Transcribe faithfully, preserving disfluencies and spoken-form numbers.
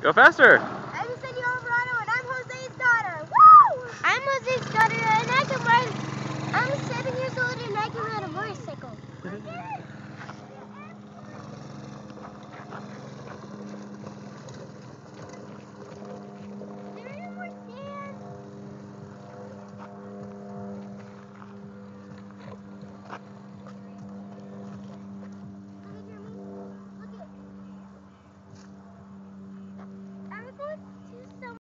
Go faster. I'm Senora Verano and I'm Jose's daughter. Woo! I'm Jose's daughter and I can ride